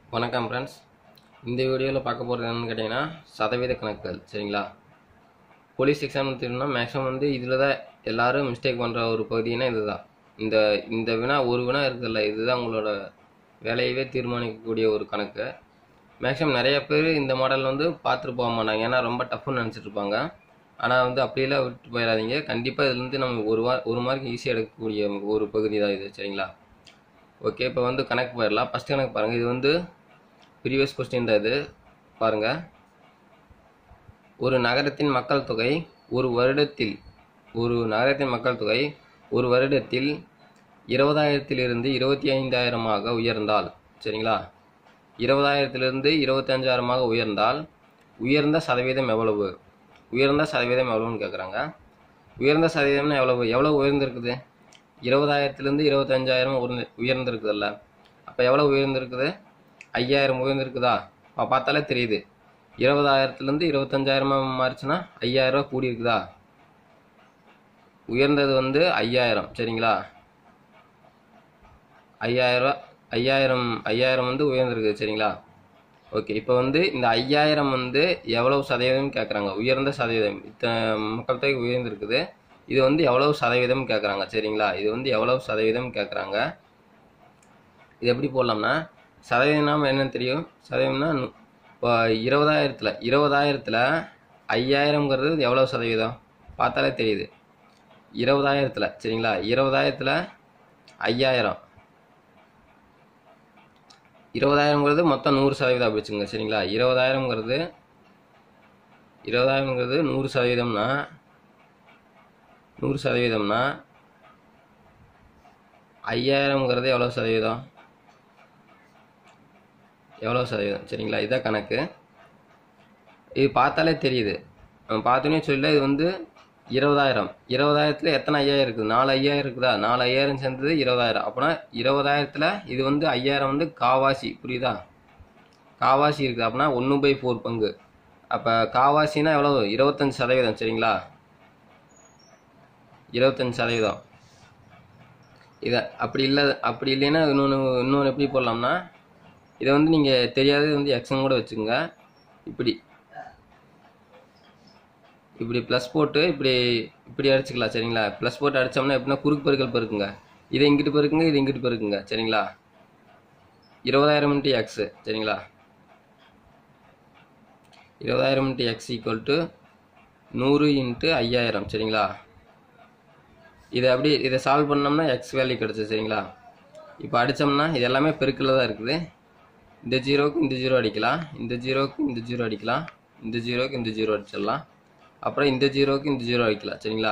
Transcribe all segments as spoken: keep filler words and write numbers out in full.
வணக்கம் ஃப்ரெண்ட்ஸ். இந்த வீடியோவில் பார்க்க போகிறது என்னென்னு கேட்டிங்கன்னா சதவீத கணக்குகள். சரிங்களா? போலீஸ் எக்ஸாம் எடுத்துட்டோம்னா மேக்ஸிமம் வந்து இதில் தான் எல்லோரும் மிஸ்டேக் பண்ணுற ஒரு பகுதினா இது தான். இந்த இந்த வினா ஒரு வினா இருக்குதுல்ல, இதுதான் உங்களோட வேலையவே தீர்மானிக்கக்கூடிய ஒரு கணக்கு. மேக்ஸிமம் நிறைய பேர் இந்த மாடல் வந்து பார்த்துட்டு போக மாட்டாங்க, ஏன்னா ரொம்ப டஃப்னு நினச்சிட்டு இருப்பாங்க. ஆனால் வந்து அப்படியெல்லாம் விட்டு போயிடாதீங்க. கண்டிப்பாக இதுலேருந்து நம்ம ஒரு வா ஒரு மார்க் ஈஸியாக எடுக்கக்கூடிய ஒரு பகுதி தான் இது. சரிங்களா? ஓகே, இப்போ வந்து கணக்கு போயிடலாம். ஃபஸ்ட் கணக்கு பாருங்கள். இது வந்து ப்ரீவியஸ் கொஸ்டின் தான். இது பாருங்கள். ஒரு நகரத்தின் மக்கள் தொகை ஒரு வருடத்தில் ஒரு நகரத்தின் மக்கள் தொகை ஒரு வருடத்தில் இருபதாயிரத்திலிருந்து இருபத்தி ஐந்தாயிரமாக உயர்ந்தால், சரிங்களா, இருபதாயிரத்திலிருந்து இருபத்தஞ்சாயிரமாக உயர்ந்தால் உயர்ந்த சதவீதம் எவ்வளவு? உயர்ந்த சதவீதம் எவ்வளவுன்னு கேட்குறாங்க. உயர்ந்த சதவீதம்னா எவ்வளவு? எவ்வளோ உயர்ந்திருக்குது? இருபதாயிரத்துலேருந்து இருபத்தஞ்சாயிரம் உயர்ந்திருக்குதுல்ல, அப்போ எவ்வளோ உயர்ந்திருக்குது? ஐயாயிரம் உயர்ந்திருக்குதா? பார்த்தாலே தெரியுது. இருபதாயிரத்துலேருந்து இருபத்தஞ்சாயிரமாக மாறிச்சுன்னா ஐயாயிரரூவா கூடி இருக்குதா? உயர்ந்தது வந்து ஐயாயிரம். சரிங்களா? ஐயாயிரரூவா ஐயாயிரம் ஐயாயிரம் வந்து உயர்ந்திருக்குது. சரிங்களா? ஓகே, இப்போ வந்து இந்த ஐயாயிரம் வந்து எவ்வளவு சதவீதம் கேட்குறாங்க. உயர்ந்த சதவீதம், இத்தனை மக்கள் தொகை உயர்ந்திருக்குது, இது வந்து எவ்வளவு சதவீதம் கேட்குறாங்க. சரிங்களா? இது வந்து எவ்வளவு சதவீதம் கேட்குறாங்க. இது எப்படி போடலாம்னா, சதவீதம் என்னன்னு தெரியும். சதவீதம்னா இப்போ இருபதாயிரத்தில் இருபதாயிரத்தில் ஐயாயிரங்கிறது எவ்வளோ சதவீதம் பார்த்தாலே தெரியுது. இருபதாயிரத்தில், சரிங்களா, இருபதாயிரத்தில் ஐயாயிரம், இருபதாயிரங்கிறது மொத்தம் நூறு சதவீதம் அப்படிச்சுங்க. சரிங்களா? இருபதாயிரங்கிறது இருபதாயிரங்கிறது நூறு சதவீதம்னா நூறு சதவீதம்னா ஐயாயிரங்கிறது எவ்வளோ சதவீதம்? எவ்வளோ சதவீதம்? சரிங்களா? இதான் கணக்கு. இது பார்த்தாலே தெரியுது. நம்ம பார்த்தோன்னே சொல்ல, இது வந்து இருபதாயிரம். இருபதாயிரத்தில் எத்தனை ஐயாயிரம் இருக்குது? நாலு ஐயாயிரம் இருக்குதா? நாலு ஐயாயிரம் சேர்ந்தது இருபதாயிரம். அப்போனா இருபதாயிரத்தில் இது வந்து ஐயாயிரம் வந்து காவாசி, புரியுதா? காவாசி இருக்குது. அப்படின்னா ஒன்று பை ஃபோர் பங்கு. அப்போ காவாசினா எவ்வளோ? இருபத்தஞ்சி சதவீதம். சரிங்களா? இருபத்தஞ்சி சதவீதம். இதை அப்படி இல்லை அப்படி இல்லைன்னா இன்னொன்று இன்னொன்று எப்படி போடலாம்னா, இதை வந்து நீங்கள் தெரியாதது வந்து எக்ஸன் கூட வச்சுக்கோங்க. இப்படி இப்படி ப்ளஸ் போட்டு இப்படி இப்படி அடிச்சுக்கலாம். சரிங்களா? ப்ளஸ் போட்டு அடித்தோம்னா எப்படின்னா குறுக்கு பெருக்கல் பெருக்குங்க. இதை இங்கிட்டு பெருக்குங்க, இது இங்கிட்டு பெருக்குங்க. சரிங்களா? இருபதாயிரம் இன்ட்டு எக்ஸு. சரிங்களா? இருபதாயிரம் இன்ட்டு எக்ஸ் ஈக்குவல் டு நூறு இன்ட்டு ஐயாயிரம். சரிங்களா? இதை அப்படி இதை சால்வ் பண்ணோம்னா எக்ஸ் வேல்யூ கிடச்சி. சரிங்களா? இப்போ அடித்தோம்னா இது எல்லாமே பெருக்கில் தான் இருக்குது. இந்த ஜீரோவுக்கு இந்த ஜீரோ அடிக்கலாம், இந்த ஜீரோவுக்கு இந்த ஜீரோ அடிக்கலாம், இந்த ஜீரோவுக்கு இந்த ஜீரோ அடிச்சிடலாம், அப்புறம் இந்த ஜீரோவுக்கு இந்த ஜீரோ அடிக்கலாம். சரிங்களா?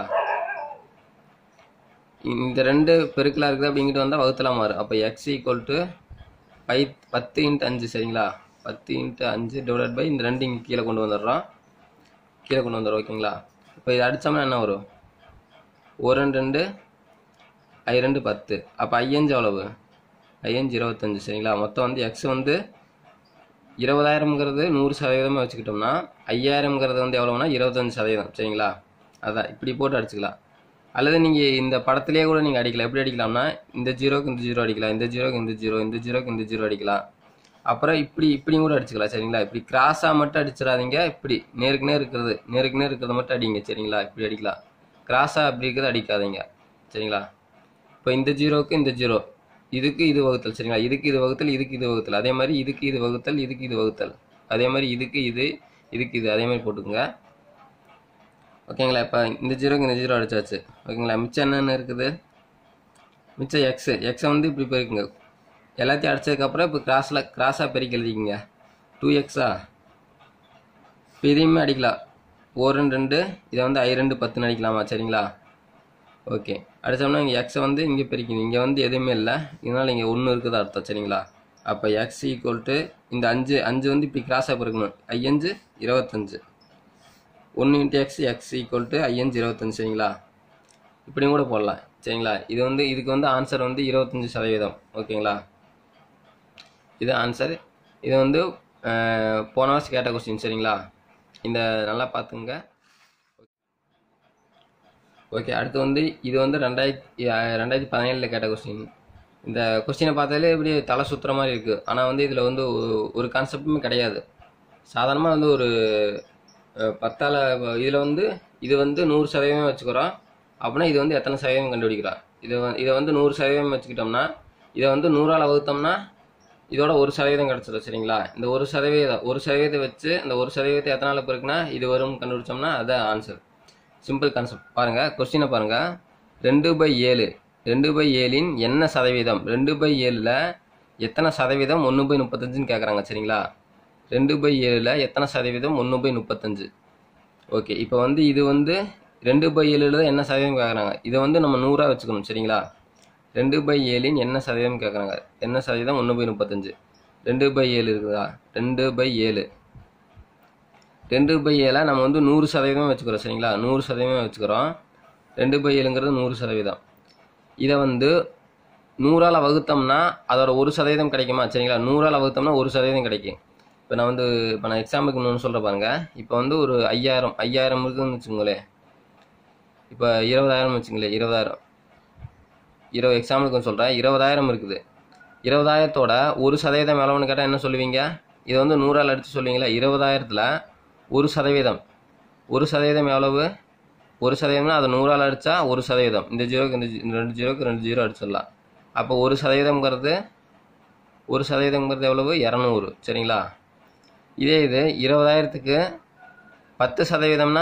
இந்த ரெண்டு பெருக்கலாக இருக்குது. அப்படிங்கிட்டு வந்தால் வகுத்தலாம் மாறும். அப்போ எக்ஸ் ஈக்குவல் டு பை பத்து இன்ட்டு அஞ்சு. சரிங்களா? பத்து இன்ட்டு அஞ்சு டிவைட் பை இந்த ரெண்டு இங்கே கீழே கொண்டு வந்துடுறோம். கீழே கொண்டு வந்துடுறோம். ஓகேங்களா? இப்போ இதை அடித்தோம்னா என்ன வரும்? ஒரு ரெண்டு ரெண்டு ஐ ரெண்டு பத்து. அப்போ ஐயஞ்சு எவ்வளவு? ஐயஞ்சு இருபத்தஞ்சு. சரிங்களா? மொத்தம் வந்து எக்ஸ் வந்து இருபதாயிரம்ங்கிறது நூறு சதவீதமாக வச்சுக்கிட்டோம்னா ஐயாயிரம்ங்கிறது வந்து எவ்வளோனா இருபத்தஞ்சி சதவீதம். சரிங்களா? அதான் இப்படி போட்டு அடிச்சுக்கலாம். அல்லது நீங்கள் இந்த படத்துலேயே கூட நீங்கள் அடிக்கலாம். எப்படி அடிக்கலாம்னா, இந்த ஜீரோக்கு இந்த ஜீரோ அடிக்கலாம், இந்த ஜீரோக்கு இந்த ஜீரோ, இந்த ஜீரோக்கு இந்த ஜீரோ அடிக்கலாம். அப்புறம் இப்படி இப்படியும் கூட அடிச்சுக்கலாம். சரிங்களா? இப்படி கிராஸாக மட்டும் அடிச்சிடாதீங்க. இப்படி நேருக்கு நேர் இருக்கிறது நேருக்கு நேர் இருக்கிறத மட்டும் அடிங்க. சரிங்களா? இப்படி அடிக்கலாம். கிராஸாக அப்படி இருக்கிறத அடிக்காதீங்க. சரிங்களா? இப்போ இந்த ஜீரோக்கு இந்த ஜீரோ, இதுக்கு இது வகுத்தல். சரிங்களா? இதுக்கு இது வகுத்தல், இதுக்கு இது வகுத்தல். அதே மாதிரி இதுக்கு இது வகுத்தல், இதுக்கு இது வகுத்தல். அதே மாதிரி இதுக்கு இது, இதுக்கு இது, அதே மாதிரி போட்டுக்கோங்க. ஓகேங்களா? இப்போ இந்த ஜீரோக்கு இந்த ஜீரோ அடிச்சாச்சு. ஓகேங்களா? மிச்சம் என்னென்ன இருக்குது? மிச்சம் எக்ஸு. எக்ஸை வந்து இப்படி பெருக்குங்க. எல்லாத்தையும் அடித்ததுக்கப்புறம் இப்போ கிராஸில் கிராஸாக பெருக்கி எழுதிக்கிங்க. டூ எக்ஸா. இப்போ இதையுமே அடிக்கலாம். ஓ ரெண்டு ரெண்டு, இதை வந்து ஐ ரெண்டு பத்துன்னு அடிக்கலாமா? சரிங்களா? ஓகே, அடித்தோம்னா இங்கே எக்ஸை வந்து இங்கே பிரிக்கணும். இங்கே வந்து எதுவுமே இல்லை, இதனால் இங்கே ஒன்று இருக்குது அர்த்தம். சரிங்களா? அப்போ எக்ஸ் ஈக்குவல் டு இந்த அஞ்சு அஞ்சு வந்து இப்படி கிராஸாக பிறக்கணும். ஐயஞ்சு இருபத்தஞ்சு. ஒன்று into x x equal to ஐயஞ்சு இருபத்தஞ்சு. சரிங்களா? இப்படியும் கூட போடலாம். சரிங்களா? இது வந்து இதுக்கு வந்து ஆன்சர் வந்து இருபத்தஞ்சி சதவீதம். ஓகேங்களா? இது ஆன்சர். இது வந்து போன வருஷம் கேட்ட கொஸ்டின். சரிங்களா? இந்த நல்லா பார்த்துங்க. ஓகே, அடுத்து வந்து இது வந்து ரெண்டாயிரத்தி ரெண்டாயிரத்தி பதினேழில் கேட்ட கொஸ்டின். இந்த கொஸ்டினை பார்த்தாலே இப்படி தலை சுற்றுற மாதிரி இருக்குது. ஆனால் வந்து இதில் வந்து ஒரு கான்செப்டுமே கிடையாது. சாதாரணமாக வந்து ஒரு பத்தால் இதில் வந்து இது வந்து நூறு சதவீதம் வச்சுக்கிறோம் அப்படின்னா இது வந்து எத்தனை சதவீதம் கண்டுபிடிக்கிறோம். இதை இதை வந்து நூறு சதவீதம் வச்சுக்கிட்டோம்னா இதை வந்து நூறால் வகுத்தோம்னா இதோட ஒரு சதவீதம் கிடச்சிடும். சரிங்களா? இந்த ஒரு சதவீதம் ஒரு சதவீதத்தை வச்சு இந்த ஒரு சதவீதத்தை எத்தனால பிறகுனா இது வரும் கண்டுபிடிச்சோம்னா அதுதான் ஆன்சர். Simple concept. பாருங்கள் கொஸ்டினை பாருங்கள். ரெண்டு பை ஏழு ரெண்டு பை ஏழின் என்ன சதவீதம்? ரெண்டு பை ஏழில் எத்தனை சதவீதம்? ஒன்று பை முப்பத்தஞ்சுன்னு கேட்குறாங்க. சரிங்களா? ரெண்டு பை ஏழில் எத்தனை சதவீதம்? ஒன்று பை முப்பத்தஞ்சு. ஓகே, இப்போ வந்து இது வந்து ரெண்டு பை ஏழில் என்ன சதவீதம் கேட்குறாங்க. இதை வந்து நம்ம நூறாக வச்சுக்கணும். சரிங்களா? ரெண்டு பை ஏழின் என்ன சதவீதம் கேட்குறாங்க. என்ன சதவீதம்? ஒன்று பை முப்பத்தஞ்சு. ரெண்டு பை ஏழு இருக்குதா? ரெண்டு பை ஏழு ரெண்டு பை ஏழை நம்ம வந்து நூறு சதவீதம் வச்சுக்கிறோம். சரிங்களா? நூறு சதவீதம் வச்சுக்கிறோம். ரெண்டு பை ஏழுங்கிறது நூறு சதவீதம். இதை வந்து நூறால் வகுத்தோம்னா அதோட ஒரு சதவீதம் கிடைக்குமா? சரிங்களா? நூறால் வகுத்தோம்னா ஒரு சதவீதம் கிடைக்கும். இப்போ நான் வந்து இப்போ நான் எக்ஸாம்பிளுக்கு இன்னொன்று சொல்கிற பாருங்க. இப்போ வந்து ஒரு ஐயாயிரம் ஐயாயிரம் இருக்குதுன்னு வச்சுக்கோங்களேன். இப்போ இருபதாயிரம் வச்சுங்களேன். இருபதாயிரம் இருபது எக்ஸாம்பிளுக்கு சொல்கிறேன். இருபதாயிரம் இருக்குது. இருபதாயிரத்தோட ஒரு சதவீதம் எவ்வளோன்னு கேட்டால் என்ன சொல்லுவீங்க? இதை வந்து நூறால் அடித்து சொல்லுவீங்களா? இருபதாயிரத்தில் ஒரு சதவீதம் ஒரு சதவீதம் எவ்வளவு? ஒரு சதவீதம்னா அதை நூறால் அடித்தா ஒரு சதவீதம். இந்த ஜீரோக்கு இந்த ரெண்டு ஜீரோக்கு ரெண்டு ஜீரோ அடிச்சிடலாம். அப்போ ஒரு சதவீதம்ங்கிறது ஒரு சதவீதம்ங்கிறது எவ்வளவு? இரநூறு. சரிங்களா? இதே இது இருபதாயிரத்துக்கு பத்து சதவீதம்னா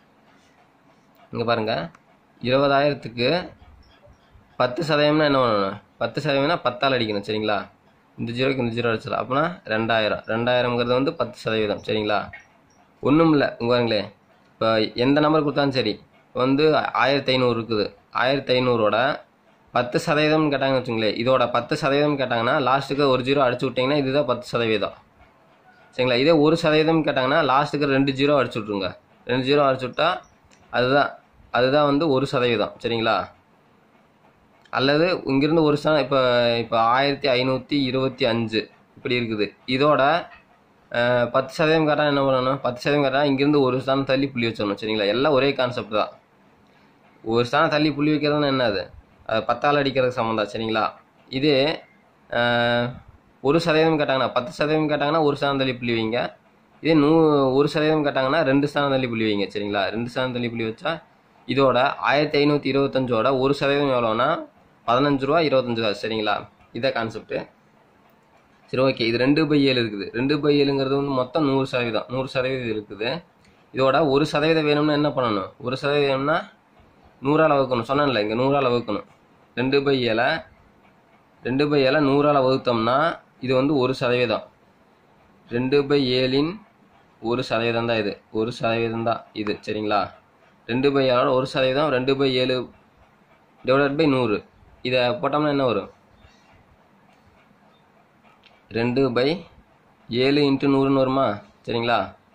இங்கே பாருங்கள். இருபதாயிரத்துக்கு பத்து சதவீதம்னா என்ன பண்ணணும்? பத்து சதவீதம்னா பத்தால் அடிக்கணும். சரிங்களா? இந்த ஜீரோக்கு இந்த ஜீரோ அடிச்சிடலாம். அப்படின்னா ரெண்டாயிரம் ரெண்டாயிரம்ங்கிறது வந்து பத்து சதவீதம். சரிங்களா? ஒன்றும் இல்லை. இங்கே பாருங்களேன். இப்போ எந்த நம்பர் கொடுத்தாலும் சரி. இப்போ வந்து ஆயிரத்தி ஐநூறு இருக்குது. ஆயிரத்தி ஐநூறோட பத்து சதவீதம்னு கேட்டாங்கன்னு வச்சுங்களேன். இதோட பத்து சதவீதம் கேட்டாங்கன்னா லாஸ்ட்டுக்கு ஒரு ஜீரோ அடிச்சு விட்டிங்கன்னா இதுதான் பத்து சதவீதம். சரிங்களா? இதே ஒரு சதவீதம் கேட்டாங்கன்னா லாஸ்ட்டுக்கு ரெண்டு ஜீரோ அடிச்சு விட்ருங்க. ரெண்டு ஜீரோ அடிச்சு விட்டா அதுதான் அதுதான் வந்து ஒரு சதவீதம். சரிங்களா? அல்லது இங்கிருந்து ஒரு சதம் இப்போ இப்போ ஆயிரத்தி ஐநூற்றி இருபத்தி அஞ்சு இப்படி இருக்குது. இதோட பத்து சதவீதம் கேட்டால் என்ன பண்ணணும்? பத்து சதவீதம் கேட்டால் இங்கேருந்து ஒரு ஸ்தானம் தள்ளி புள்ளி வச்சிடணும். சரிங்களா? எல்லாம் ஒரே கான்செப்ட் தான். ஒரு ஸ்தானம் தள்ளி புள்ளி வைக்கிறதுன்னு என்னது? அது பத்தால் அடிக்கிறதுக்கு சம்மந்தம். சரிங்களா? இதே ஒரு சதவீதம் கேட்டாங்கன்னா பத்து சதவீதம் கேட்டாங்கன்னா ஒரு ஸ்தானம் தள்ளி புள்ளி வைங்க. இதே நூ ஒரு சதவீதம் கேட்டாங்கன்னா ரெண்டு ஸ்தானம் தள்ளி புள்ளி வைங்க. சரிங்களா? ரெண்டு ஸ்தானம் தள்ளி புள்ளி வச்சா இதோட ஆயிரத்தி ஐநூற்றி இருபத்தஞ்சோட ஒரு சதவீதம் எவ்வளோன்னா பதினஞ்சு ரூபா இருபத்தஞ்சு ரூபா. சரிங்களா? இதான் கான்செப்ட்டு. சரி, ஓகே. இது ரெண்டு பை ஏழு இருக்குது. ரெண்டு பை ஏழுங்கிறது வந்து மொத்தம் நூறு சதவீதம் நூறு சதவீதம் இருக்குது. இதோட ஒரு சதவீதம் வேணும்னா என்ன பண்ணணும்? ஒரு சதவீதம்னா நூறால் வகுக்கணும். சொன்னேன்ல, இங்கே நூறால் வகுக்கணும். ரெண்டு பை ஏழை ரெண்டு பை ஏழை நூறால் வகுத்தோம்னா இது வந்து ஒரு சதவீதம். ரெண்டு பை ஏழின் ஒரு சதவீதம் தான் இது. ஒரு சதவீதம் தான் இது. சரிங்களா? ரெண்டு பை ஏழோட ஒரு சதவீதம் ரெண்டு பை ஏழு டிவைடட் பை நூறு. இதை போட்டோம்னா என்ன வரும்? ரெண்டு பை ஏழு இன்ட்டு நூறுன்னு வருமா? சரிங்களா?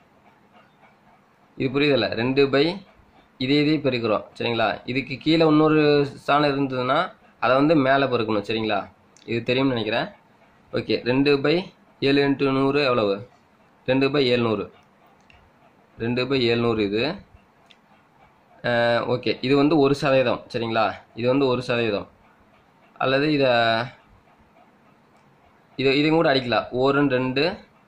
இது புரியுதில்ல? ரெண்டு பை இதே இதே பெருக்கிறோம். சரிங்களா? இதுக்கு கீழே இன்னொரு ஸ்தானம் இருந்ததுன்னா அதை வந்து மேலே பெருக்கணும். சரிங்களா? இது தெரியும்னு நினைக்கிறேன். ஓகே. ரெண்டு பை ஏழு இன்ட்டு நூறு எவ்வளவு? ரெண்டு பை ஏழ்நூறு. ரெண்டு பை ஏழ்நூறு இது. ஓகே. இது வந்து ஒரு சதவீதம். சரிங்களா? இது வந்து ஒரு சதவீதம். அல்லது இதை இது இதையும் கூட அடிக்கலாம். ஒரு ரெண்டு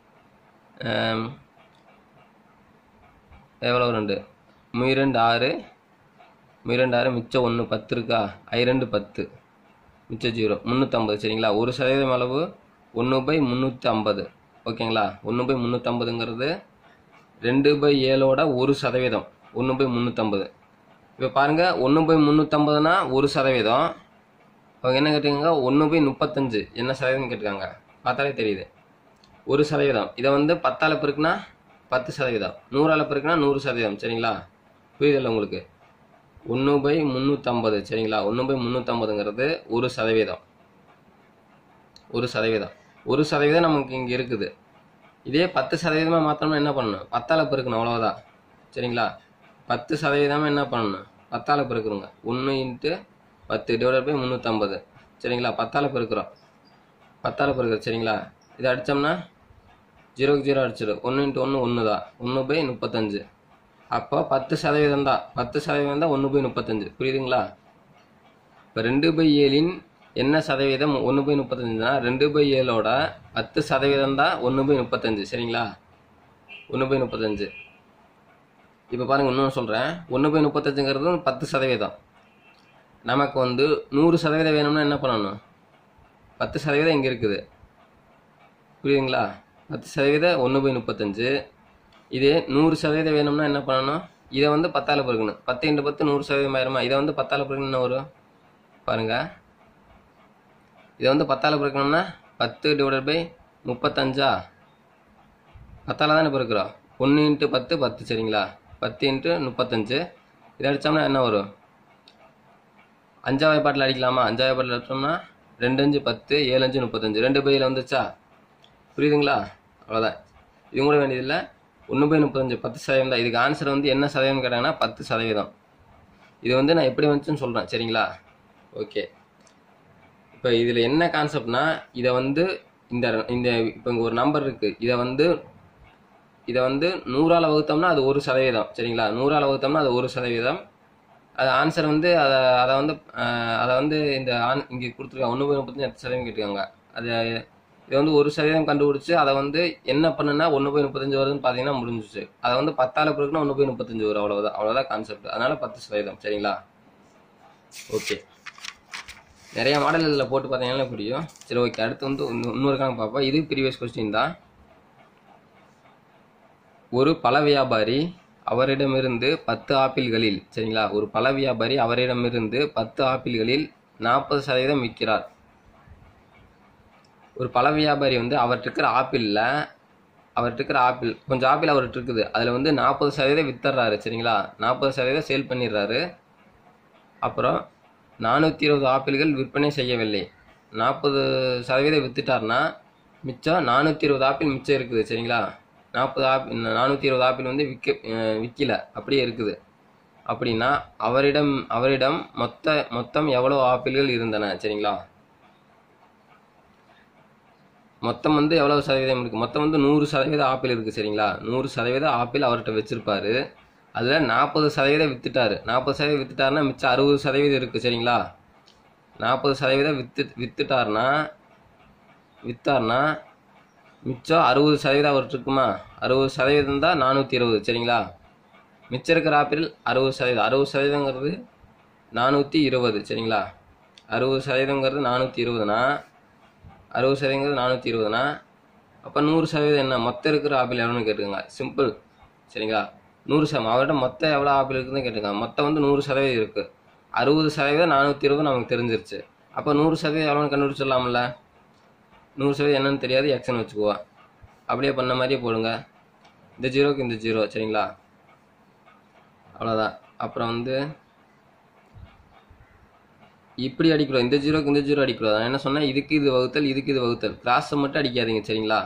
எவ்வளோ? ரெண்டு முயரெண்டு ஆறு முயரெண்டு ஆறு மிச்சம் ஒன்று பத்து இருக்கா? ஐ ரெண்டு பத்து மிச்சம் ஜீரோ முந்நூற்றம்பது. சரிங்களா? ஒரு சதவீதம் அளவு ஒன்று பை முந்நூற்றி ஐம்பது. ஓகேங்களா? ஒன்று பை முந்நூற்றம்பதுங்கிறது ரெண்டு பை ஏழோட ஒரு சதவீதம் ஒன்று பை முந்நூற்றம்பது. இப்போ பாருங்கள், ஒன்று பை முந்நூற்றம்பதுனா ஒரு சதவீதம். அவங்க என்ன கேட்டுக்காங்க? ஒன்று பை முப்பத்தஞ்சு என்ன சதவீதம் கேட்டுக்காங்க. பார்த்தாலே தெரியுது. ஒரு சதவீதம். இதை வந்து பத்தால் பெருக்குனா பத்து சதவீதம். நூறால் பெருக்குனா நூறு சதவீதம். சரிங்களா? புரியுதில்ல உங்களுக்கு? ஒன்று பை முந்நூற்றம்பது. சரிங்களா? ஒன்று பை முந்நூற்றம்பதுங்கிறது ஒரு சதவீதம். ஒரு சதவீதம் ஒரு சதவீதம் நமக்கு இங்கே இருக்குது. இதே பத்து சதவீதமாக மாற்றணும்னா என்ன பண்ணணும்? பத்தால் பெருக்கணும். அவ்வளோதான். சரிங்களா? பத்து சதவீதமாக என்ன பண்ணணும்? பத்தால் பெருக்குறோங்க. ஒன்று இன்ட்டு பத்து டிவைட் பை முந்நூற்றம்பது. சரிங்களா? பத்தால் பெருக்கிறோம். பத்தால் பெருக்குறோம். சரிங்களா? இதை அடித்தோம்னா ஜீரோக்கு ஜீரோ அடிச்சிடும். ஒன்று இன்ட்டு ஒன்று ஒன்று தான். ஒன்று பை முப்பத்தஞ்சு. அப்போ பத்து சதவீதம் தான். பத்து சதவீதம் தான் ஒன்று பை முப்பத்தஞ்சு. புரியுதுங்களா? இப்போ ரெண்டு பை ஏழின் என்ன சதவீதம் ஒன்று பை முப்பத்தஞ்சுனா ரெண்டு பை ஏழோட பத்து சதவீதம் தான் ஒன்று பை முப்பத்தஞ்சு சரிங்களா. ஒன்று பை முப்பத்தஞ்சு. இப்போ பாருங்கள் இன்னொன்று சொல்கிறேன். ஒன்று பை முப்பத்தஞ்சுங்கிறது பத்து சதவீதம். நமக்கு வந்து நூறு சதவீதம் வேணும்னா என்ன பண்ணணும்? பத்து சதவீதம் இங்கே இருக்குது புரியுதுங்களா. பத்து சதவீதம் ஒன்று பை முப்பத்தஞ்சு. இதே நூறு சதவீதம் வேணும்னா என்ன பண்ணணும்? இதை வந்து பத்தால் பெருக்கணும். பத்து இன்ட்டு பத்து நூறு சதவீதம் ஆயிருமா? இதை வந்து பத்தால் பெருக்கணும் என்ன வரும் பாருங்கள். இதை வந்து பத்தால் பெருக்கணும்னா பத்து டிவைடட் பை முப்பத்தஞ்சா பத்தால் தானே பெருக்கிறோம். ஒன்று இன்ட்டு பத்து பத்து சரிங்களா. பத்து இன்ட்டு முப்பத்தஞ்சு. இதை அடித்தோம்னா என்ன வரும்? அஞ்சாவது பாட்டில் அடிக்கலாமா? அஞ்சாவது பாட்டில் அடித்தோம்னா ரெண்டு அஞ்சு பத்து ஏழு அஞ்சு முப்பத்தஞ்சு. ரெண்டு பையில் வந்துச்சா புரியுதுங்களா. அவ்வளோதான். இது கூட வேண்டியதில்லை. ஒன்று பை முப்பத்தஞ்சு பத்து சதவீதம் தான். இதுக்கு ஆன்சர் வந்து என்ன சதவீதம் கேட்டாங்கன்னா பத்து சதவீதம். இது வந்து நான் எப்படி வந்துச்சுன்னு சொல்கிறேன் சரிங்களா. ஓகே. இப்போ இதில் என்ன கான்செப்ட்னா இதை வந்து இந்த இந்த இப்போ இங்கே ஒரு நம்பர் இருக்குது. இதை வந்து இதை வந்து நூறால் வகுத்தோம்னா அது ஒரு சதவீதம் சரிங்களா. நூறால் வகுத்தோம்னா அது ஒரு சதவீதம். அது ஆன்சர் வந்து அதை அதை வந்து அதை வந்து இந்த ஆன் இங்கே கொடுத்துருக்காங்க. ஒன்று பை முப்பத்தஞ்சு எட்டு சதவீதம் கேட்டுருக்காங்க. அது இதை வந்து ஒரு சதவீதம் கண்டுபிடிச்சி அதை வந்து என்ன பண்ணுன்னா ஒன்று பை முப்பத்தஞ்சு வருதுன்னு பார்த்தீங்கன்னா முடிஞ்சிச்சு. அதை வந்து பத்தால் பிறகுனா ஒன்று பை முப்பத்தஞ்சு வரும். அவ்வளோதான் அவ்வளோதான் கான்செப்ட். அதனால் பத்து சதவீதம் சரிங்களா. ஓகே. நிறைய மாடல் இதில் போட்டு பார்த்தீங்கன்னா புரியும். சரி ஓகே. அடுத்து வந்து இன்னொரு கணக்கு பார்ப்போம். இது ப்ரீவியஸ் கொஸ்டின் தான். ஒரு பழ வியாபாரி அவரிடமிருந்து பத்து ஆப்பிள்களில் சரிங்களா. ஒரு பழ வியாபாரி அவரிடமிருந்து பத்து ஆப்பிள்களில் நாற்பது சதவீதம் விற்கிறார். ஒரு பழ வியாபாரி வந்து அவர்கிட்ட இருக்கிற ஆப்பிளில் அவர்கிட்ட இருக்கிற ஆப்பிள் கொஞ்சம் ஆப்பிள் அவர்கிட்ட இருக்குது. அதில் வந்து நாற்பது சதவீதம் வித்துறாரு சரிங்களா. நாற்பது சதவீதம் சேல் பண்ணிடுறாரு. அப்புறம் நானூற்றி இருபது ஆப்பிள்கள் விற்பனை செய்யவில்லை. நாற்பது சதவீதம் வித்துட்டார்னா மிச்சம் நானூற்றி இருபது ஆப்பிள் மிச்சம் இருக்குது சரிங்களா. நாற்பது ஆப்பிள் நானூற்றி இருபது ஆப்பிள் வந்து விற்க விற்கல அப்படியே இருக்குது. அப்படின்னா அவரிடம் அவரிடம் மொத்த மொத்தம் எவ்வளோ ஆப்பிள்கள் இருந்தன சரிங்களா. மொத்தம் வந்து எவ்வளவு சதவீதம் இருக்குது? மொத்தம் வந்து நூறு சதவீதம் ஆப்பிள் இருக்குது சரிங்களா. நூறு சதவீதம் ஆப்பிள் அவர்கிட்ட வச்சுருப்பாரு. அதில் நாற்பது சதவீதம் விற்றுட்டாரு. நாற்பது சதவீதம் விற்றுட்டாருன்னா மிச்சம் அறுபது சதவீதம் இருக்குது சரிங்களா. நாற்பது சதவீதம் விற்று விற்றுட்டாருனா விற்றார்னா மிச்சம் அறுபது சதவீதம் அவர்கிட்ட இருக்குமா? அறுபது சதவீதம் தான் நானூற்றி இருபது சரிங்களா. மிச்சம் இருக்கிற ஆப்பிள் அறுபது சதவீதம். அறுபது சதவீதங்கிறது நானூற்றி இருபது சரிங்களா. அறுபது சதவீதங்கிறது நானூற்றி இருபதுனா அறுபது சதவீதங்கிறது நானூற்றி இருபதுனா அப்போ நூறு சதவீதம் என்ன? மொத்தம் இருக்கிற ஆப்பிள் எவ்வளோன்னு கேட்டுக்கோங்க. சிம்பிள் சரிங்களா. நூறு சதவீதம் அவர்கிட்ட மொத்தம் எவ்வளோ ஆப்பிள் இருக்குதுன்னு கேட்டுக்கோங்க. மொத்தம் வந்து நூறு சதவீதம் இருக்குது. அறுபது சதவீதம் நானூற்றி இருபது நமக்கு தெரிஞ்சிருச்சு. அப்போ நூறு சதவீதம் எவ்வளோன்னு கண்டுபிடிச்சிடலாம்ல. நூறு சதவீதம் என்னன்னு தெரியாது, எக்ஸ்ன்னு வச்சுக்குவோம். அப்படியே பண்ண மாதிரியே போடுங்க. இந்த ஜீரோக்கு இந்த ஜீரோ சரிங்களா. அவ்வளோதான். அப்புறம் வந்து இப்படி அடிக்கிறோம். இந்த ஜீரோக்கு இந்த ஜீரோ அடிக்கிறோம். நான் என்ன சொன்னேன்? இதுக்கு இது வகுத்தல், இதுக்கு இது வகுத்தல். கிராஸை மட்டும் அடிக்காதீங்க சரிங்களா.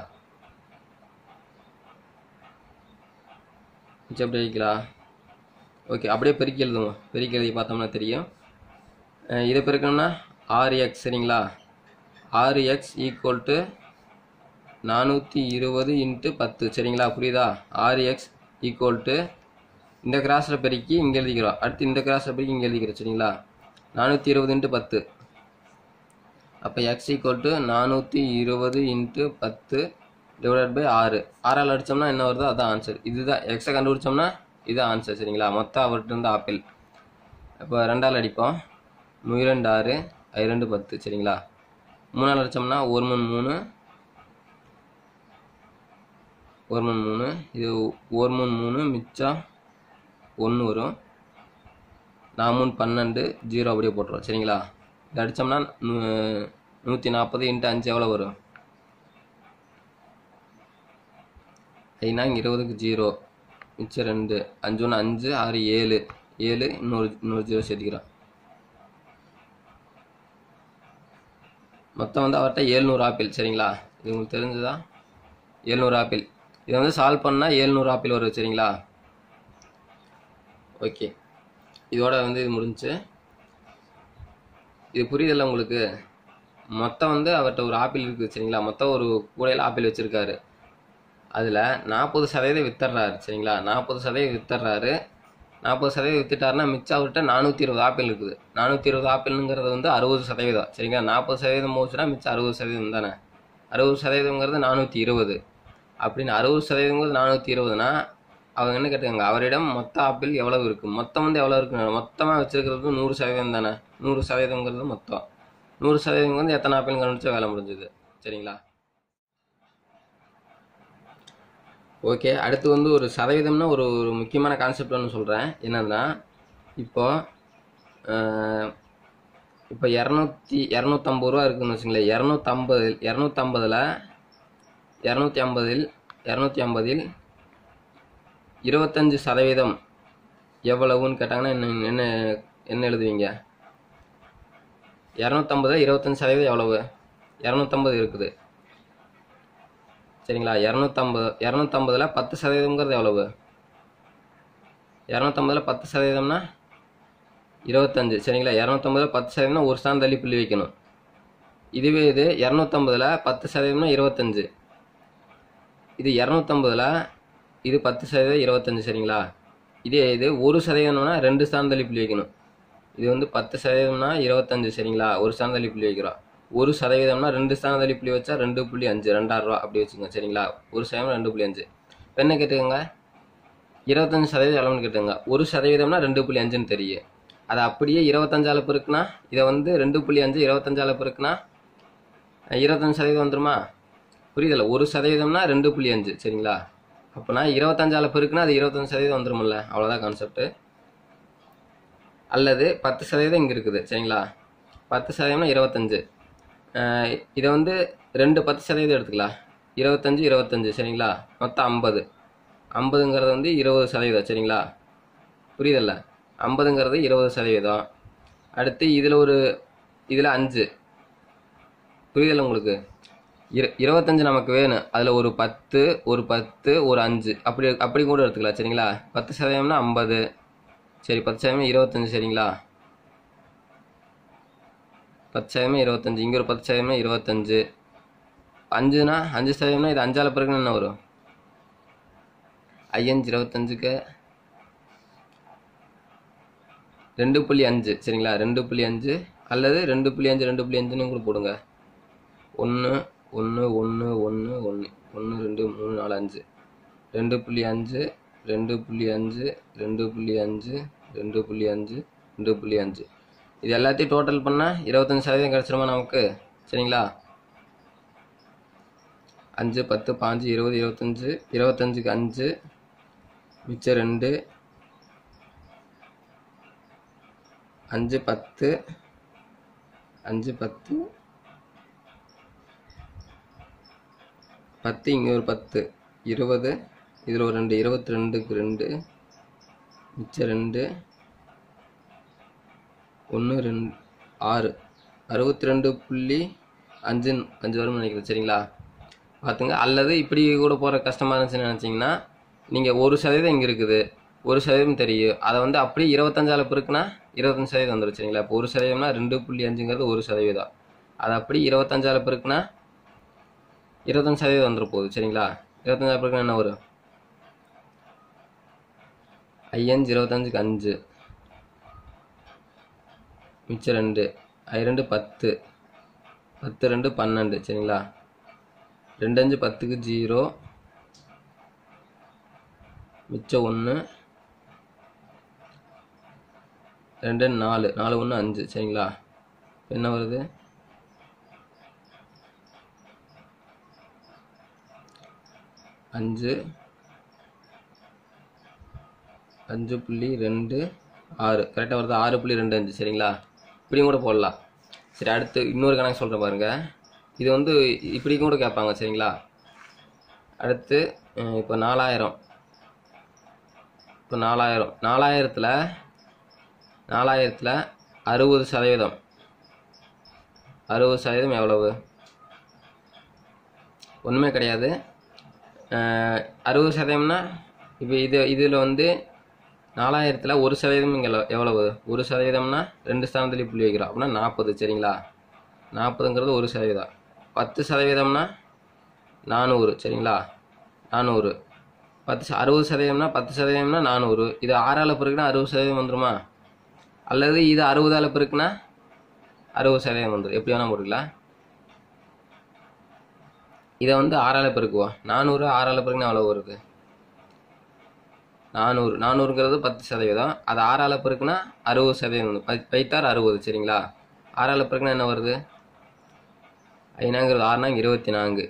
மிச்சம் எப்படி அடிக்கலாம்? ஓகே. அப்படியே பெருக்கி எழுதுவோம். பெருக்கி எழுதி பார்த்தோம்னா தெரியும். இதை பெருக்கணும்னா ஆறு எக்ஸ் சரிங்களா. ஆறு எக்ஸ் ஈக்குவல் டு நானூற்றி இருபது இன்ட்டு பத்து சரிங்களா. புரியுதா? ஆறு எக்ஸ் ஈக்குவல் டு இந்த கிராஸில் பெருக்கி இங்கே எழுதிக்கிறோம். அடுத்து இந்த கிராஸில் பெருக்கி இங்கே எழுதிக்கிறோம் சரிங்களா. நானூற்றி இருபது இன்ட்டு பத்து. அப்போ எக்ஸ் ஈக்குவல் டு நானூற்றி இருபது இன்ட்டு பத்து டிவைடட் பை ஆறு. ஆறால் அடித்தோம்னா என்ன வருதோ அதுதான் ஆன்சர். இதுதான் எக்ஸை கண்டுபிடிச்சோம்னா இதுதான் ஆன்சர் சரிங்களா. மொத்தம் அவர்கிட்ட இருந்து ஆப்பிள். இப்போ ரெண்டால் அடிப்போம். இரண்டு ஆறு ரெண்டு பத்து சரிங்களா. மூணால் அடித்தோம்னா ஒரு மூணு மூணு ஒரு மூணு மூணு இது ஒரு மூணு மூணு மிச்சம் ஒன்று வரும். நான் மூணு பன்னெண்டு ஜீரோ அப்படியே போட்டுருவோம் சரிங்களா. இது அடித்தோம்னா நூற்றி நாற்பது இன்ட்டு அஞ்சு எவ்வளோ வரும்? ஐநா இங்கே இருபதுக்கு ஜீரோ மிச்சம் ரெண்டு. அஞ்சு ஒன்று அஞ்சு ஆறு ஏழு ஏழு இன்னொரு இன்னொரு ஜீரோ சேர்த்துக்கிறோம். மொத்தம் வந்து அவர்கிட்ட ஏழ்நூறு ஆப்பிள் சரிங்களா. இது உங்களுக்கு தெரிஞ்சுதா? ஏழ்நூறு ஆப்பிள். இதை வந்து சால்வ் பண்ணால் ஏழ்நூறு ஆப்பிள் வரும் சரிங்களா. ஓகே. இதோட வந்து இது முடிஞ்சு. இது புரியுதில்ல உங்களுக்கு? மொத்தம் வந்து அவர்கிட்ட ஒரு ஆப்பிள் இருக்குது சரிங்களா. மொத்தம் ஒரு கூடையில் ஆப்பிள் வச்சுருக்காரு. அதில் நாற்பது சதவீதம் வித்துறாரு சரிங்களா. நாற்பது சதவீதம் வித்துறாரு. நாற்பது சதவீதம் வித்துட்டாருன்னா மிச்சம் அவர்கிட்ட நானூற்றி இருபது ஆப்பிள் இருக்குது. நானூற்றி இருபது ஆப்பிள்ங்கிறது வந்து அறுபது சதவீதம் சரிங்களா. நாற்பது சதவீதம் போச்சுன்னா மிச்சம் அறுபது சதவீதம் தானே. அறுபது சதவீதங்கிறது நானூற்றி இருபது அப்படின்னு அறுபது சதவீதங்கிறது நானூற்றி இருபதுனா அவங்க என்ன கேட்டுக்காங்க, அவரிடம் மொத்த ஆப்பிள் எவ்வளவு இருக்குது, மொத்தம் வந்து எவ்வளோ இருக்குன்னு மொத்தமாக வச்சிருக்கிறது நூறு சதவீதம் தானே. நூறு சதவீதங்கிறது மொத்தம். நூறு சதவீதம் வந்து எத்தனை ஆப்பிள் கண்டுபிடிச்சா வேலை முடிஞ்சுது சரிங்களா. ஓகே, அடுத்து வந்து ஒரு சதவீதம்னா ஒரு ஒரு முக்கியமான கான்செப்ட் ஒன்று சொல்கிறேன். என்னதுன்னா இப்போ இப்போ இரநூத்தி இரநூத்தம்பது ரூபா இருக்குதுன்னு வச்சுங்களேன். இரநூத்தம்பது இரநூத்தம்பதில் இரநூத்தி ஐம்பதில் இரநூத்தி ஐம்பதில் இருபத்தஞ்சி சதவீதம் எவ்வளவுன்னு கேட்டாங்கன்னா என்ன என்ன என்ன எழுதுவீங்க? இரநூத்தம்பதில் இருபத்தஞ்சி சதவீதம் எவ்வளவு? இரநூத்தம்பது இருக்குது சரிங்களா. இரநூத்தம்பது இரநூத்தம்பதில் பத்து சதவீதம்ங்கிறது எவ்வளவு? இரநூத்தம்பதில் பத்து சதவீதம்னா இருபத்தஞ்சு சரிங்களா. இரநூத்தம்பதில் பத்து சதவீதம்னா ஒரு ஸ்தானம் தள்ளி புள்ளி வைக்கணும். இதுவே இது இரநூத்தம்பதில் பத்து சதவீதம்னா இருபத்தஞ்சு. இது இரநூத்தம்பதில் இது பத்து சதவீதம் இருபத்தஞ்சு சரிங்களா. இதே இது ஒரு சதவீதம்னா ரெண்டு ஸ்தானம் தள்ளி புள்ளி வைக்கணும். இது வந்து பத்து சதவீதம்னா இருபத்தஞ்சு சரிங்களா, ஒரு ஸ்தானம் தள்ளி புள்ளி வைக்கிறோம். ஒரு சதவீதம்னா ரெண்டு ஸ்தானம் தள்ளி புள்ளி வச்சா ரெண்டு புள்ளி அஞ்சு ரெண்டாயிரம் ரூபா அப்படி வச்சுக்கோங்க சரிங்களா. ஒரு சதவீதம் ரெண்டு புள்ளி அஞ்சு. இப்போ என்ன கேட்டுக்கோங்க, இருபத்தஞ்சு சதவீதம் எவ்வளோன்னு கேட்டுங்க. ஒரு சதவீதம்னா ரெண்டு புள்ளி அஞ்சுன்னு தெரியும். அதை அப்படியே இருபத்தஞ்சால பெருக்குனா இதை வந்து ரெண்டு புள்ளி அஞ்சு இருபத்தஞ்சால பெருக்குனா இருபத்தஞ்சு சதவீதம் வந்துருமா? புரியுதில்ல. ஒரு சதவீதம்னா ரெண்டு புள்ளி அஞ்சு சரிங்களா. அப்போனா இருபத்தஞ்சால பெருக்குனா அது இருபத்தஞ்சு சதவீதம் வந்துருமில்ல. அவ்வளோதான் கான்செப்ட். அல்லது பத்து சதவீதம் இங்கே இருக்குது சரிங்களா. பத்து சதவீதம்னா இருபத்தஞ்சு. இதை வந்து ரெண்டு பத்து சதவீதம் எடுத்துக்கலாம். இருபத்தஞ்சு இருபத்தஞ்சு சரிங்களா, மொத்தம் ஐம்பது. ஐம்பதுங்கிறது வந்து இருபது சதவீதம் சரிங்களா. புரியுதில்ல. ஐம்பதுங்கிறது இருபது சதவீதம். அடுத்து இதில் ஒரு இதில் அஞ்சு. புரியுதில்ல உங்களுக்கு. இரு இருபத்தஞ்சு நமக்கு வேணும். அதில் ஒரு பத்து ஒரு பத்து ஒரு அஞ்சு அப்படி அப்படி கூட எடுத்துக்கலாம் சரிங்களா. பத்து சதவீதம்னா ஐம்பது சரி. பத்து சதவீதம் இருபத்தஞ்சு சரிங்களா. பத்து சதவீதம் இருபத்தஞ்சு. இங்கே ஒரு பத்து சதவீதம் இருபத்தஞ்சு. அஞ்சுனா அஞ்சு சதவீதம்னா இது அஞ்சால பிறகு என்ன வரும்? ஐயஞ்சு இருபத்தஞ்சுக்கு ரெண்டு புள்ளி அஞ்சு சரிங்களா. ரெண்டு புள்ளி அஞ்சு அல்லது ரெண்டு புள்ளி அஞ்சு ரெண்டு புள்ளி அஞ்சுன்னு கூட போடுங்க. ஒன்று ஒன்று ஒன்று ஒன்று ஒன்று ஒன்று ரெண்டு மூணு நாலு அஞ்சு. ரெண்டு புள்ளி அஞ்சு ரெண்டு புள்ளி அஞ்சு ரெண்டு புள்ளி அஞ்சு ரெண்டு புள்ளி அஞ்சு ரெண்டு புள்ளி அஞ்சு. இது எல்லாத்தையும் டோட்டல் பண்ணால் இருபத்தஞ்சி சதவீதம் கிடச்சிருமா நமக்கு சரிங்களா. அஞ்சு பத்து பாஞ்சு இருபது இருபத்தஞ்சு. இருபத்தஞ்சுக்கு அஞ்சு மிச்சம் ரெண்டு. அஞ்சு பத்து அஞ்சு பத்து பத்து இங்கே ஒரு பத்து இருபது. இதில் ஒரு ரெண்டு இருபத்தி ரெண்டுக்கு ரெண்டு மிச்சம் ரெண்டு. ஒன்று ரெண்டு ஆறு அறுபத்தி ரெண்டு புள்ளி அஞ்சு அஞ்சு வரும்னு நினைக்கிறேன் சரிங்களா. பார்த்துங்க. அல்லது இப்படி கூட போகிற கஷ்டமாக இருந்துச்சுன்னு நினச்சிங்கன்னா நீங்கள் ஒரு சதவீதம் இங்கே இருக்குது, ஒரு சதவீதம் தெரியும். அதை வந்து அப்படியே இருபத்தஞ்சால பெருக்குனா இருபத்தஞ்சு சதவீதம் வந்துடும் சரிங்களா. இப்போ ஒரு சதவீதம்னா ரெண்டு புள்ளி அஞ்சுங்கிறது ஒரு சதவீதம். அது அப்படி இருபத்தஞ்சால பெருக்குனா இருபத்தஞ்சு சதவீதம் வந்துட போகுது சரிங்களா. இருபத்தஞ்சால பெருக்குனா என்ன வரும்? ஐயஞ்சு இருபத்தஞ்சுக்கு அஞ்சு மிச்சம் ரெண்டு. ஐ ரெண்டு பத்து. பத்து ரெண்டு பன்னெண்டு சரிங்களா. ரெண்டு அஞ்சு பத்துக்கு ஜீரோ மிச்சம் ஒன்று. ரெண்டு நாலு நாலு ஒன்று அஞ்சு சரிங்களா. என்ன வருது? அஞ்சு அஞ்சு புள்ளி ரெண்டு ஆறு கரெக்டாக வருது. ஆறு புள்ளி ரெண்டு அஞ்சு சரிங்களா. இப்படியும் கூட போடலாம். சரி, அடுத்து இன்னொரு கணக்கு சொல்கிறேன் பாருங்கள். இது வந்து இப்படி கூட கேட்பாங்க சரிங்களா. அடுத்து இப்போ நாலாயிரம். இப்போ நாலாயிரம் நாலாயிரத்தில் நாலாயிரத்தில் அறுபது சதவீதம் அறுபது சதவீதம் எவ்வளவு? ஒன்றுமே கிடையாது. அறுபது சதவீதம்னா இப்போ இது இதில் வந்து நாலாயிரத்தில் ஒரு சதவீதம் இங்கே எவ்வளவு? ஒரு சதவீதம்னா ரெண்டு ஸ்தானத்துலேயே புள்ளி வைக்கிறோம். அப்படின்னா நாற்பது சரிங்களா. நாற்பதுங்கிறது ஒரு சதவீதம். பத்து சதவீதம்னா நானூறு சரிங்களா. நானூறு. பத்து அறுபது சதவீதம்னா பத்து சதவீதம்னா நானூறு. இது ஆறால் பெருக்குனா அறுபது சதவீதம் வந்துருமா? அல்லது இது அறுபதால் பெருக்குனா அறுபது சதவீதம் வந்துடும். எப்படி வேணால் போட்டுக்கலாம். இதை வந்து ஆறால் பெருக்குவோம். நானூறு ஆறால் பெருக்குனா அவ்வளோ வருது நானூறு. நானூறுங்கிறது பத்து சதவீதம். அது ஆறால் பெருக்குனா அறுபது சதவீதம் வந்து பைத்தார் அறுபது. சரிங்களா? ஆறால் பெருக்குனா என்ன வருது? ஐநாங்கிறது ஆறுனா இருபத்தி நான்கு.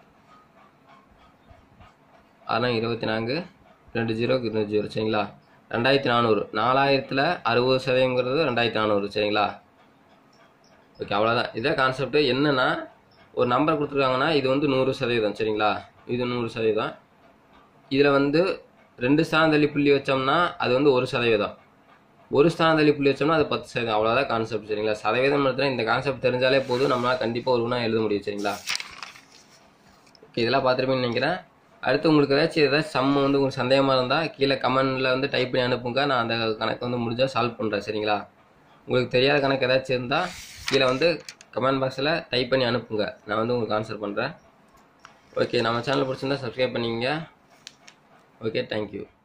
ஆறுனா இருபத்தி நான்கு. ரெண்டு ஜீரோக்கு இருபது ஜீரோ. சரிங்களா? ரெண்டாயிரத்தி நானூறு. நாலாயிரத்தில் அறுபது சதவீதங்கிறது ரெண்டாயிரத்தி நானூறு. சரிங்களா? ஓகே, அவ்வளோதான். இதே கான்செப்ட். என்னன்னா ஒரு நம்பர் கொடுத்துருக்காங்கன்னா இது வந்து நூறு சதவீதம். சரிங்களா? இது நூறு சதவீதம். இதில் வந்து ரெண்டு ஸ்தானம் தள்ளி புள்ளி வச்சோம்னா அது வந்து ஒரு சதவீதம். ஒரு ஸ்தானம் தள்ளி புள்ளி வச்சோம்னா அது பத்து சதவீதம். அவ்வளோதான் கான்செப்ட். சரிங்களா? சதவீதம் எடுத்துனா இந்த கான்செப்ட் தெரிஞ்சாலே போதும், நம்மளால் கண்டிப்பாக ஒரு குணம் எழுத முடியும். சரிங்களா? ஓகே, இதெல்லாம் பார்த்துருப்பீங்கன்னு நினைக்கிறேன். அடுத்து உங்களுக்கு ஏதாச்சும் ஏதாச்சும் சம் வந்து உங்களுக்கு சந்தேகமாக இருந்தால் கீழே கமெண்டில் வந்து டைப் பண்ணி அனுப்புங்க. நான் அந்த கணக்கு வந்து முடிஞ்சால் சால்வ் பண்ணுறேன். சரிங்களா? உங்களுக்கு தெரியாத கணக்கு ஏதாச்சும் இருந்தால் கீழே வந்து கமெண்ட் பாக்ஸில் டைப் பண்ணி அனுப்புங்க. நான் வந்து உங்களுக்கு ஆன்சர் பண்ணுறேன். ஓகே, நம்ம சேனல் பிடிச்சிருந்தா சப்ஸ்கிரைப் பண்ணிக்கங்க. Okay, thank you.